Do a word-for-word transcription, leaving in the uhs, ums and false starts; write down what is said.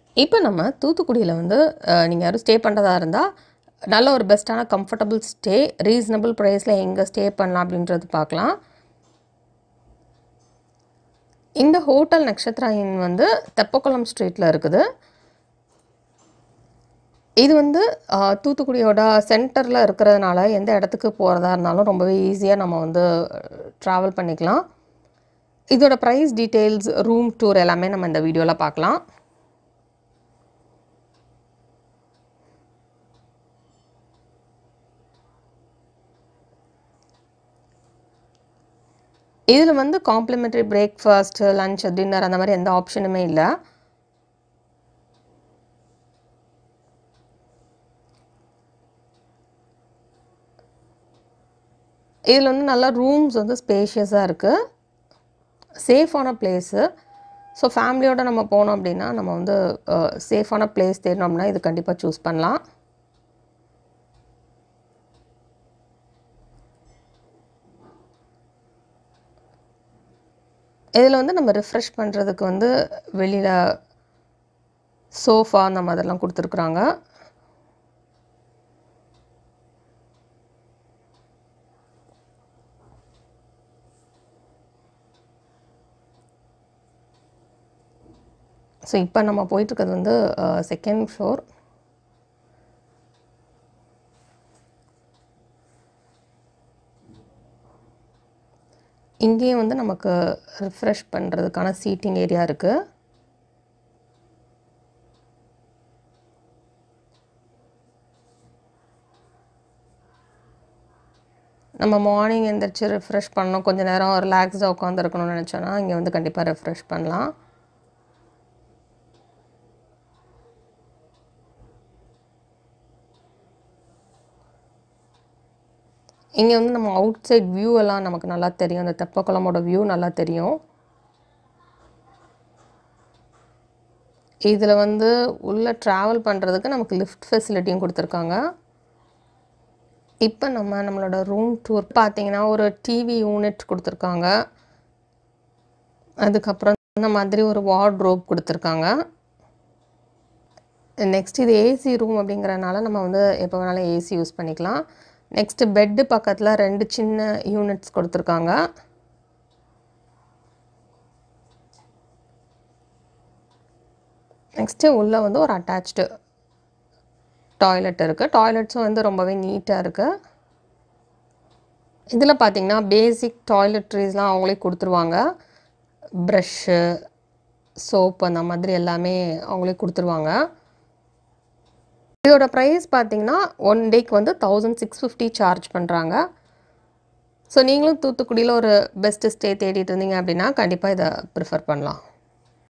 இப்போ நம்ம தூத்துக்குடியில் வந்து நீங்கள் யாரும் ஸ்டே பண்ணுறதா இருந்தால் நல்ல ஒரு பெஸ்ட்டான கம்ஃபர்டபுள் ஸ்டே ரீசனபிள் ப்ரைஸில் எங்கே ஸ்டே பண்ணலாம் அப்படின்றது பார்க்கலாம். இந்த ஹோட்டல் நக்ஷத்ரா இன் வந்து தெப்பக்குளம் ஸ்ட்ரீட்டில் இருக்குது. இது வந்து தூத்துக்குடியோட சென்டரில் இருக்கிறதுனால எந்த இடத்துக்கு போகிறதா இருந்தாலும் ரொம்பவே ஈஸியாக நம்ம வந்து ட்ராவல் பண்ணிக்கலாம். இதோட ப்ரைஸ் டீட்டெயில்ஸ், ரூம் டூர் எல்லாமே நம்ம இந்த வீடியோவில் பார்க்கலாம். இதில் வந்து காம்ப்ளிமெண்ட்ரி பிரேக்ஃபாஸ்ட், லஞ்ச், டின்னர் அந்த மாதிரி எந்த ஆப்ஷனுமே இல்லை. இதில் வந்து நல்லா ரூம்ஸ் வந்து ஸ்பேஷியஸாக இருக்குது, சேஃபான பிளேஸு. ஸோ ஃபேமிலியோடு நம்ம போனோம் அப்படின்னா நம்ம வந்து சேஃபான பிளேஸ் தேடணும் அப்படின்னா இது கண்டிப்பாக சூஸ் பண்ணலாம். இதில் வந்து நம்ம ரிஃப்ரெஷ் பண்ணுறதுக்கு வந்து வெளியில் சோஃபா அந்த மாதிரிலாம் கொடுத்துருக்குறாங்க. ஸோ இப்போ நம்ம போயிட்டுருக்கிறது வந்து செகண்ட் ஃப்ளோர். இங்கேயும் வந்து நமக்கு ரிஃப்ரெஷ் பண்ணுறதுக்கான சீட்டிங் ஏரியா இருக்குது. நம்ம மார்னிங் எழுந்திரிச்சு ரிஃப்ரெஷ் பண்ணணும், கொஞ்சம் நேரம் ரிலாக்ஸ்டாக உட்காந்துருக்கணும்னு நினச்சோன்னா இங்கே வந்து கண்டிப்பாக ரிஃப்ரெஷ் பண்ணலாம். இங்கே வந்து நம்ம அவுட் சைட் வியூ எல்லாம் நமக்கு நல்லா தெரியும், அந்த தெப்பக்குளமோட வியூ நல்லா தெரியும். இதில் வந்து உள்ளே ட்ராவல் பண்ணுறதுக்கு நமக்கு லிஃப்ட் ஃபெசிலிட்டியும் கொடுத்துருக்காங்க. இப்போ நம்ம நம்மளோட ரூம் டூர் பார்த்தீங்கன்னா ஒரு டிவி யூனிட் கொடுத்துருக்காங்க. அதுக்கப்புறம் இந்த மாதிரி ஒரு வார்ட்ரோப் கொடுத்துருக்காங்க. நெக்ஸ்ட் இது ஏசி ரூம் அப்படிங்கிறனால நம்ம வந்து எப்போ வேணாலும் ஏசி யூஸ் பண்ணிக்கலாம். நெக்ஸ்ட்டு பெட்டு பக்கத்தில் ரெண்டு சின்ன யூனிட்ஸ் கொடுத்துருக்காங்க. நெக்ஸ்ட்டு உள்ளே வந்து ஒரு அட்டாச்டு டாய்லெட் இருக்குது. டாய்லெட்ஸும் வந்து ரொம்பவே நீட்டாக இருக்குது. இதில் பார்த்திங்கன்னா பேசிக் டாய்லெட்ரிஸ்லாம் அவங்களே கொடுத்துருவாங்க. ப்ரஷ்ஷு, சோப்பு அந்த மாதிரி எல்லாமே அவங்களே கொடுத்துருவாங்க. இதோட ப்ரைஸ் பார்த்திங்கன்னா ஒன் டேக்கு வந்து தௌசண்ட் சிக்ஸ் ஃபிஃப்டி சார்ஜ் பண்ணுறாங்க. ஸோ நீங்களும் தூத்துக்குடியில் ஒரு பெஸ்ட்டு ஸ்டே தேடிட்டு இருந்தீங்க அப்படின்னா கண்டிப்பாக இதை ப்ரிஃபர் பண்ணலாம்.